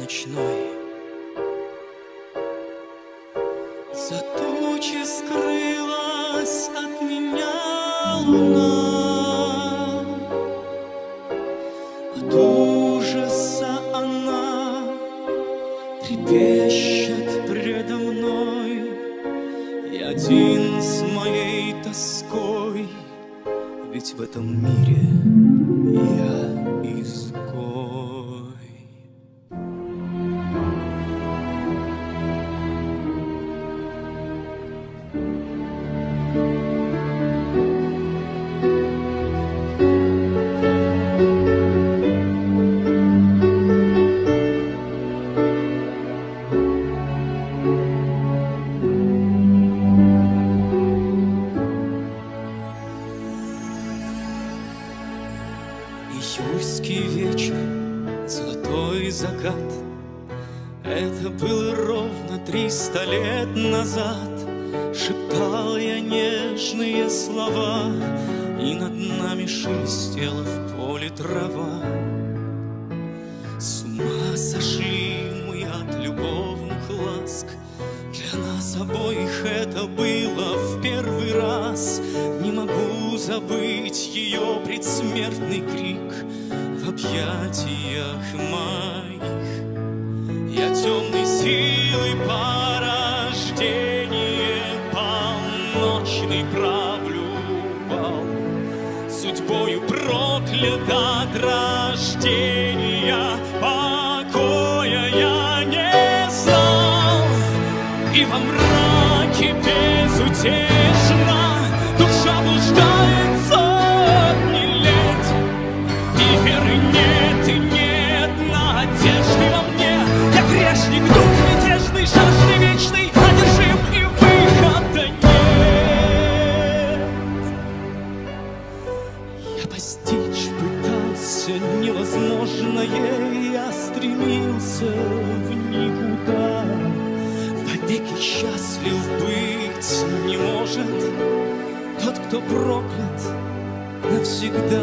ночной. За тучи скрылась от меня луна, от ужаса она трепещет предо мной. И один с моей тоской, ведь в этом мире я изгой. Июльский вечер, золотой закат. Это было ровно 300 лет назад. Шептал я нежные слова, и над нами шелестела в поле трава. С ума сошли мы от любовных ласк. Для нас обоих это было в первый раз. Не могу забыть ее предсмертный крик в объятиях моих. Я темной силой порождение полночный правлю бал. Судьбою проклят от рождения, покоя я не знал. И во мраке безутешно душа блуждает сотни лет. И веры нет, и нет надежды во мне. Я грешник, дух мятежный, жажды вечный, одержим, и выхода нет. Я постичь пытался невозможное, я стремился в никуда. Вовеки счастлив быть не может тот, кто проклят навсегда.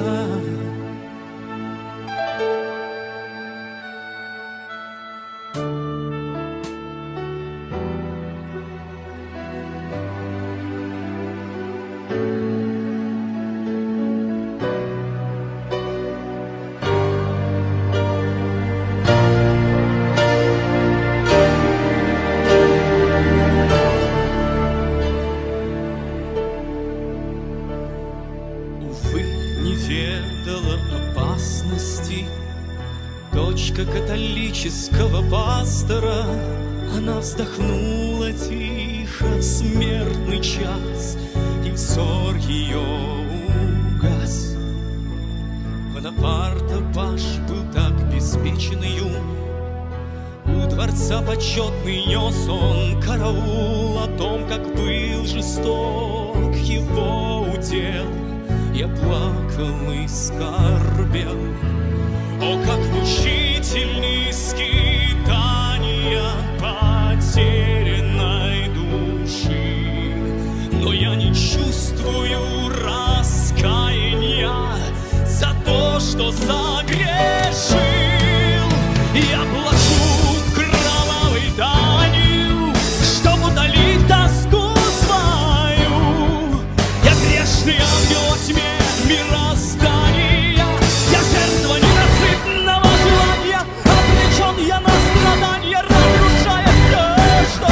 Не ведала опасности дочка католического пастора. Она вздохнула тихо в смертный час, и взор ее угас. Бонапарта паж был так беспечен и юн. У дворца почетный нес он караул о том, как был жесток его удел. Я плакал и скорбел. О, как мучительны скитания потерянной души! Но я не чувствую раскаяния за то, что согрешил. Я плачу кровавой данью, чтоб утолить тоску свою. Я грешный ангел во тьме мироздания. Я жертва ненасытного желания. Обречен я на страдания, разрушая все, что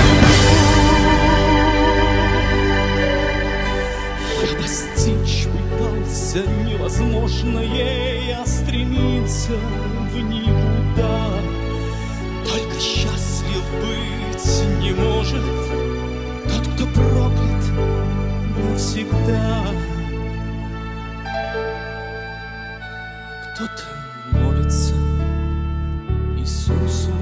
люблю. Я постичь пытался невозможное, я стремился в никуда. Только счастлив быть не может тот, кто проклят навсегда. Кто-то молится Иисусу,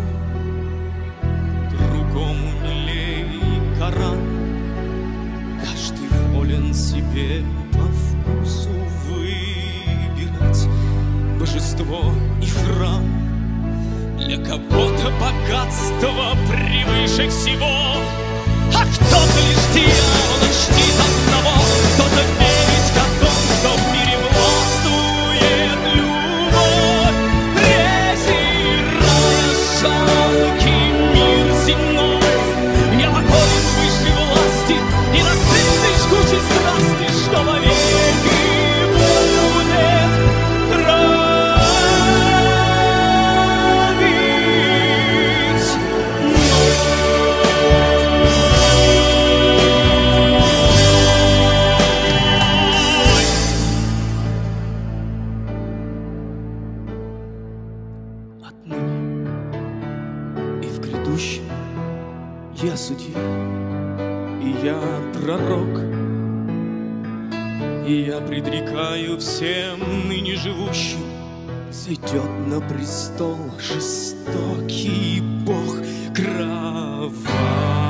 другому милей Коран. Каждый волен себе по вкусу выбирать божество и храм. Для кого-то богатство превыше всего, а кто-то лишь дьявола чтит одного. Кто-то верит, как он, что в мире властвует любовь, презирая пророк, и я предрекаю всем ныне живущим: зайдет на престол жестокий Бог кровавый.